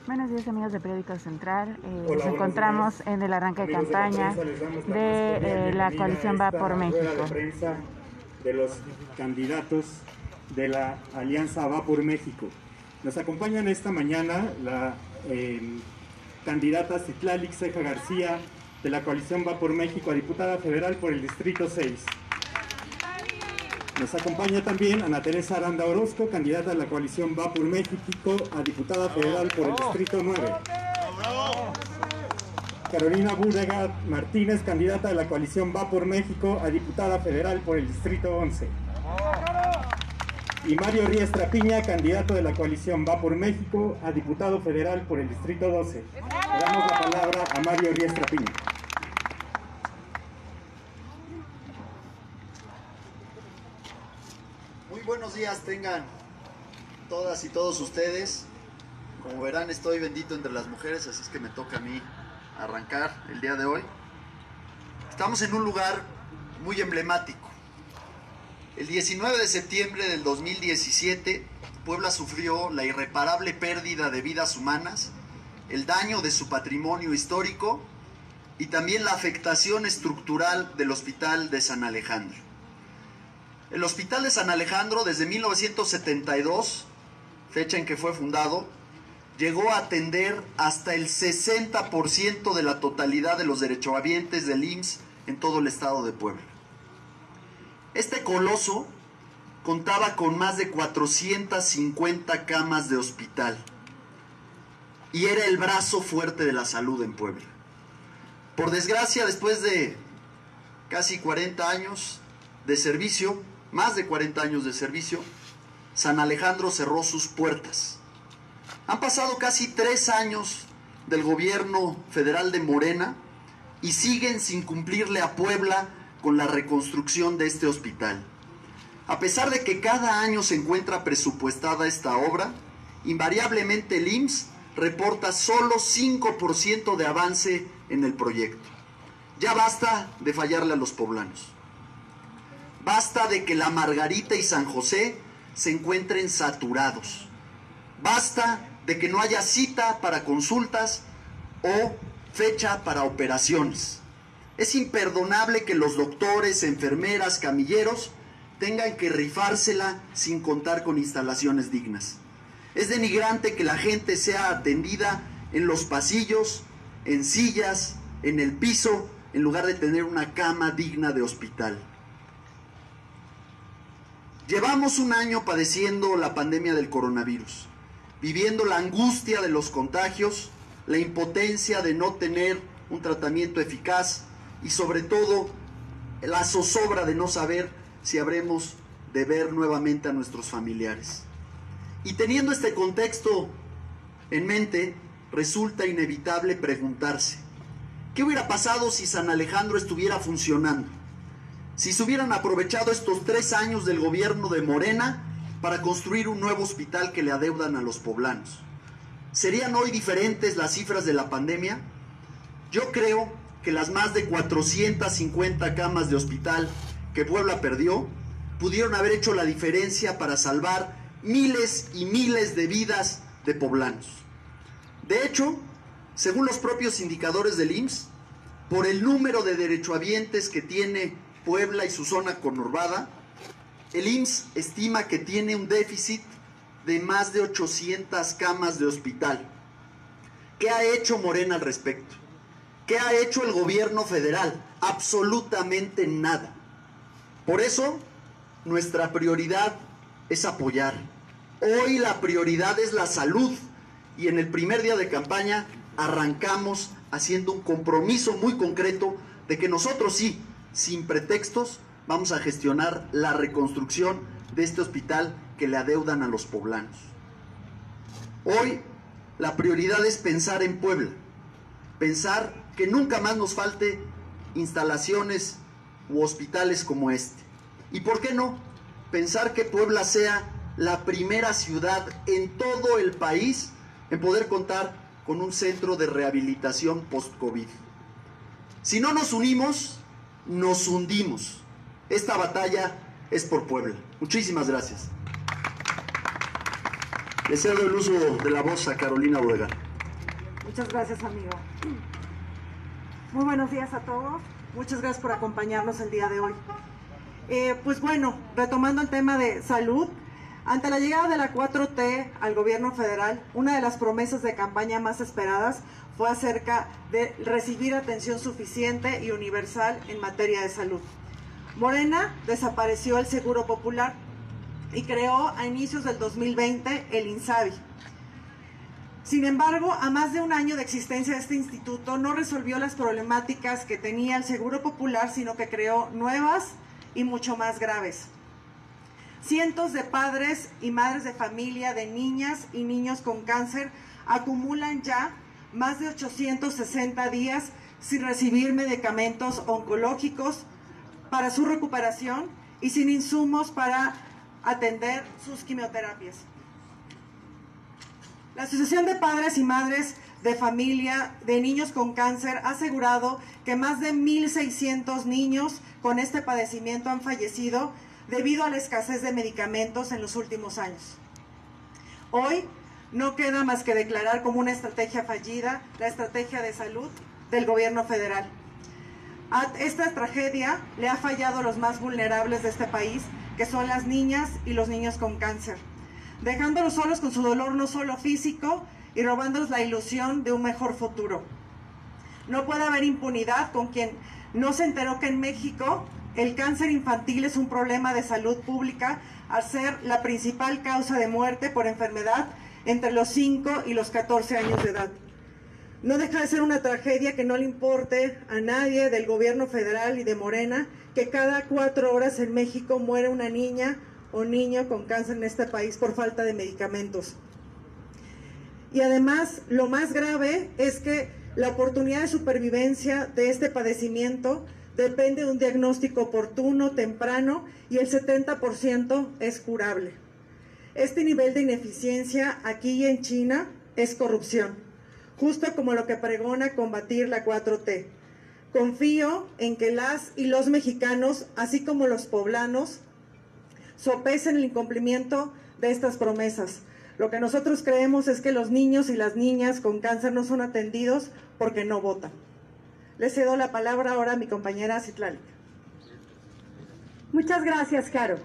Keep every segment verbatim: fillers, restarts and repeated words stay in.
Buenos días, amigos de Periódico Central. Eh, Hola, nos encontramos días. en el arranque de campaña de, la, de eh, la coalición Va por México. De prensa de los candidatos de la Alianza Va por México. Nos acompañan esta mañana la eh, candidata Citlali Ceja García de la coalición Va por México a diputada federal por el Distrito seis. Nos acompaña también Ana Teresa Aranda Orozco, candidata de la coalición Va por México a diputada federal por el Distrito nueve. Carolina Búdega Martínez, candidata de la coalición Va por México a diputada federal por el Distrito once. Y Mario Riestra Piña, candidato de la coalición Va por México a diputado federal por el Distrito doce. Le damos la palabra a Mario Riestra Piña. Muy buenos días tengan todas y todos ustedes. Como verán, estoy bendito entre las mujeres, así es que me toca a mí arrancar el día de hoy. Estamos en un lugar muy emblemático. El diecinueve de septiembre del dos mil diecisiete, Puebla sufrió la irreparable pérdida de vidas humanas, el daño de su patrimonio histórico y también la afectación estructural del Hospital de San Alejandro. El Hospital de San Alejandro, desde mil novecientos setenta y dos, fecha en que fue fundado, llegó a atender hasta el sesenta por ciento de la totalidad de los derechohabientes del I M S S en todo el estado de Puebla. Este coloso contaba con más de cuatrocientas cincuenta camas de hospital y era el brazo fuerte de la salud en Puebla. Por desgracia, después de casi cuarenta años de servicio, más de cuarenta años de servicio, San Alejandro cerró sus puertas. Han pasado casi tres años del gobierno federal de Morena y siguen sin cumplirle a Puebla con la reconstrucción de este hospital. A pesar de que cada año se encuentra presupuestada esta obra, invariablemente el I M S S reporta solo cinco por ciento de avance en el proyecto. Ya basta de fallarle a los poblanos. Basta de que la Margarita y San José se encuentren saturados. Basta de que no haya cita para consultas o fecha para operaciones. Es imperdonable que los doctores, enfermeras, camilleros tengan que rifársela sin contar con instalaciones dignas. Es denigrante que la gente sea atendida en los pasillos, en sillas, en el piso, en lugar de tener una cama digna de hospital. Llevamos un año padeciendo la pandemia del coronavirus, viviendo la angustia de los contagios, la impotencia de no tener un tratamiento eficaz y sobre todo la zozobra de no saber si habremos de ver nuevamente a nuestros familiares. Y teniendo este contexto en mente, resulta inevitable preguntarse, ¿qué hubiera pasado si San Alejandro estuviera funcionando? Si se hubieran aprovechado estos tres años del gobierno de Morena para construir un nuevo hospital que le adeudan a los poblanos. ¿Serían hoy diferentes las cifras de la pandemia? Yo creo que las más de cuatrocientas cincuenta camas de hospital que Puebla perdió pudieron haber hecho la diferencia para salvar miles y miles de vidas de poblanos. De hecho, según los propios indicadores del I M S S, por el número de derechohabientes que tiene Puebla y su zona conurbada, el I M S S estima que tiene un déficit de más de ochocientas camas de hospital. ¿Qué ha hecho Morena al respecto? ¿Qué ha hecho el gobierno federal? Absolutamente nada. Por eso, nuestra prioridad es apoyar. Hoy la prioridad es la salud y en el primer día de campaña arrancamos haciendo un compromiso muy concreto de que nosotros sí, sin pretextos, vamos a gestionar la reconstrucción de este hospital que le adeudan a los poblanos. Hoy la prioridad es pensar en Puebla, pensar que nunca más nos falte instalaciones u hospitales como este. ¿Y por qué no? Pensar que Puebla sea la primera ciudad en todo el país en poder contar con un centro de rehabilitación post-COVID. Si no nos unimos, nos hundimos. Esta batalla es por Puebla. Muchísimas gracias. Le cedo el uso de la voz a Carolina Búdega. Muchas gracias, amigo. Muy buenos días a todos. Muchas gracias por acompañarnos el día de hoy. Eh, pues bueno, retomando el tema de salud, ante la llegada de la cuatro T al gobierno federal, una de las promesas de campaña más esperadas fue acerca de recibir atención suficiente y universal en materia de salud. Morena desapareció el Seguro Popular y creó a inicios del dos mil veinte el INSABI. Sin embargo, a más de un año de existencia de este instituto no resolvió las problemáticas que tenía el Seguro Popular, sino que creó nuevas y mucho más graves. Cientos de padres y madres de familia de niñas y niños con cáncer acumulan ya más de ochocientos sesenta días sin recibir medicamentos oncológicos para su recuperación y sin insumos para atender sus quimioterapias. La Asociación de Padres y Madres de Familia de Niños con Cáncer ha asegurado que más de mil seiscientos niños con este padecimiento han fallecido debido a la escasez de medicamentos en los últimos años. Hoy no queda más que declarar como una estrategia fallida la estrategia de salud del gobierno federal. A esta tragedia le ha fallado a los más vulnerables de este país, que son las niñas y los niños con cáncer, dejándolos solos con su dolor no solo físico y robándoles la ilusión de un mejor futuro. No puede haber impunidad con quien no se enteró que en México el cáncer infantil es un problema de salud pública al ser la principal causa de muerte por enfermedad entre los cinco y los catorce años de edad. No deja de ser una tragedia que no le importe a nadie del gobierno federal y de Morena que cada cuatro horas en México muere una niña o niño con cáncer en este país por falta de medicamentos. Y además, lo más grave es que la oportunidad de supervivencia de este padecimiento depende de un diagnóstico oportuno, temprano, y el setenta por ciento es curable. Este nivel de ineficiencia aquí y en China es corrupción, justo como lo que pregona combatir la cuatro T. Confío en que las y los mexicanos, así como los poblanos, sopesen el incumplimiento de estas promesas. Lo que nosotros creemos es que los niños y las niñas con cáncer no son atendidos porque no votan. Le cedo la palabra ahora a mi compañera Citlali. Muchas gracias, Caro.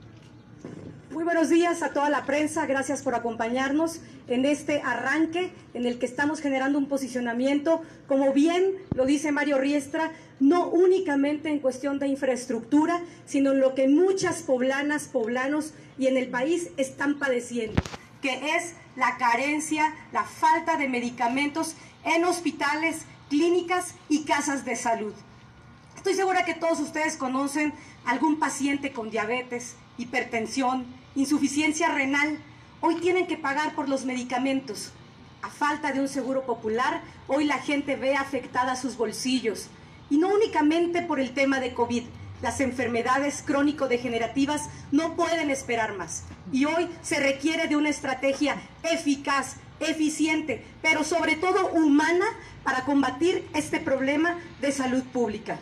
Muy buenos días a toda la prensa, gracias por acompañarnos en este arranque en el que estamos generando un posicionamiento, como bien lo dice Mario Riestra, no únicamente en cuestión de infraestructura, sino en lo que muchas poblanas, poblanos y en el país están padeciendo, que es la carencia, la falta de medicamentos en hospitales, clínicas y casas de salud. Estoy segura que todos ustedes conocen algún paciente con diabetes, hipertensión, insuficiencia renal. Hoy tienen que pagar por los medicamentos. A falta de un seguro popular, hoy la gente ve afectadas sus bolsillos. Y no únicamente por el tema de COVID. Las enfermedades crónico-degenerativas no pueden esperar más. Y hoy se requiere de una estrategia eficaz, eficiente, pero sobre todo humana para combatir este problema de salud pública.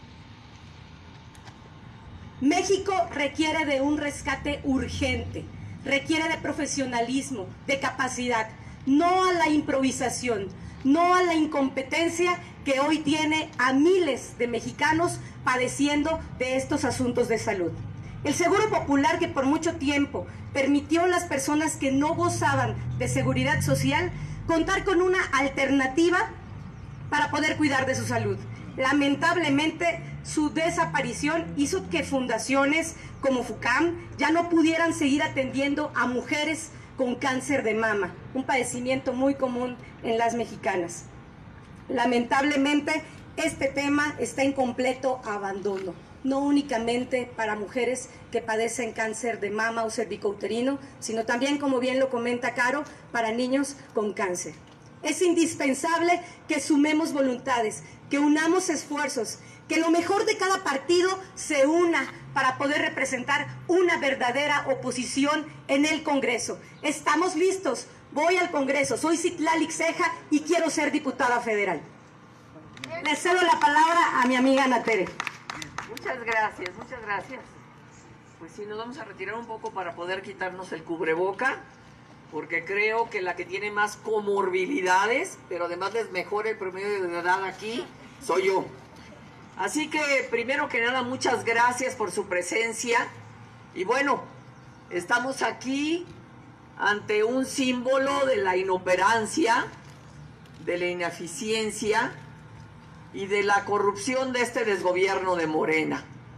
México requiere de un rescate urgente, requiere de profesionalismo, de capacidad, no a la improvisación, no a la incompetencia que hoy tiene a miles de mexicanos padeciendo de estos asuntos de salud. El Seguro Popular, que por mucho tiempo permitió a las personas que no gozaban de seguridad social contar con una alternativa para poder cuidar de su salud. Lamentablemente, su desaparición hizo que fundaciones como FUCAM ya no pudieran seguir atendiendo a mujeres con cáncer de mama, un padecimiento muy común en las mexicanas. Lamentablemente, este tema está en completo abandono, no únicamente para mujeres que padecen cáncer de mama o cervicouterino, sino también, como bien lo comenta Caro, para niños con cáncer. Es indispensable que sumemos voluntades, que unamos esfuerzos, que lo mejor de cada partido se una para poder representar una verdadera oposición en el Congreso. Estamos listos, voy al Congreso, soy Citlali Ceja y quiero ser diputada federal. Le cedo la palabra a mi amiga Ana Tere. Muchas gracias, muchas gracias. Pues sí, nos vamos a retirar un poco para poder quitarnos el cubreboca, porque creo que la que tiene más comorbilidades, pero además les mejora el promedio de edad aquí, soy yo. Así que, primero que nada, muchas gracias por su presencia. Y bueno, estamos aquí ante un símbolo de la inoperancia, de la ineficiencia y de la corrupción de este desgobierno de Morena.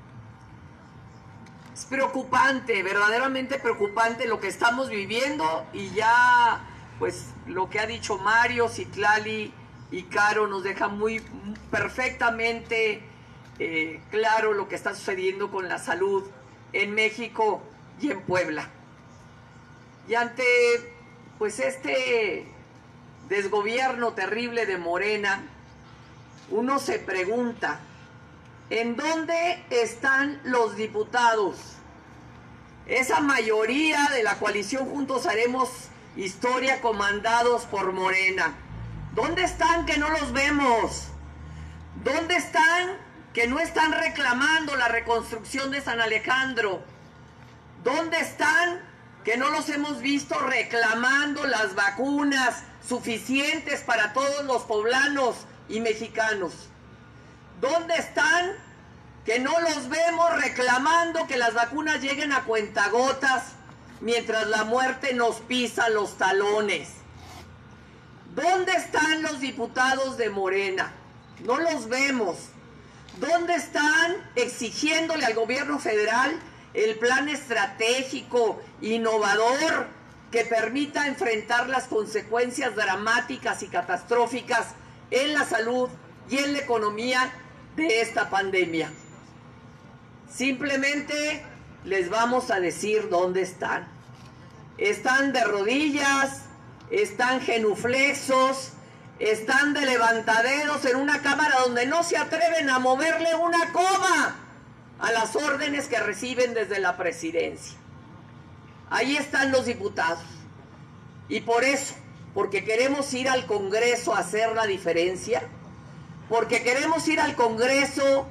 Es preocupante, verdaderamente preocupante lo que estamos viviendo, y ya pues lo que ha dicho Mario, Citlali y Caro nos deja muy perfectamente eh, claro lo que está sucediendo con la salud en México y en Puebla. Y ante pues este desgobierno terrible de Morena, uno se pregunta, ¿en dónde están los diputados? Esa mayoría de la coalición Juntos Haremos Historia, comandados por Morena. ¿Dónde están que no los vemos? ¿Dónde están que no están reclamando la reconstrucción de San Alejandro? ¿Dónde están que no los hemos visto reclamando las vacunas suficientes para todos los poblanos y mexicanos? ¿Dónde están que no los vemos reclamando que las vacunas lleguen a cuentagotas mientras la muerte nos pisa los talones? ¿Dónde están los diputados de Morena? No los vemos. ¿Dónde están exigiéndole al gobierno federal el plan estratégico, innovador, que permita enfrentar las consecuencias dramáticas y catastróficas en la salud y en la economía de esta pandemia? Simplemente les vamos a decir dónde están. Están de rodillas, están genuflexos, están de levantaderos en una cámara donde no se atreven a moverle una coma a las órdenes que reciben desde la presidencia. Ahí están los diputados. Y por eso, porque queremos ir al Congreso a hacer la diferencia, porque queremos ir al Congreso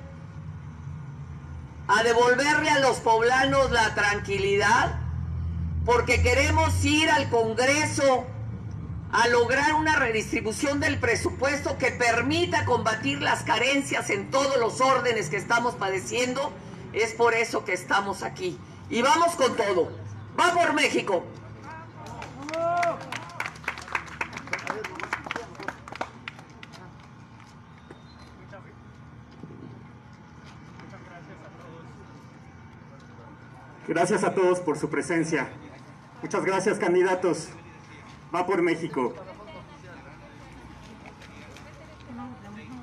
a devolverle a los poblanos la tranquilidad, porque queremos ir al Congreso a lograr una redistribución del presupuesto que permita combatir las carencias en todos los órdenes que estamos padeciendo. Es por eso que estamos aquí. Y vamos con todo. ¡Va por México! Gracias a todos por su presencia. Muchas gracias, candidatos. Va por México.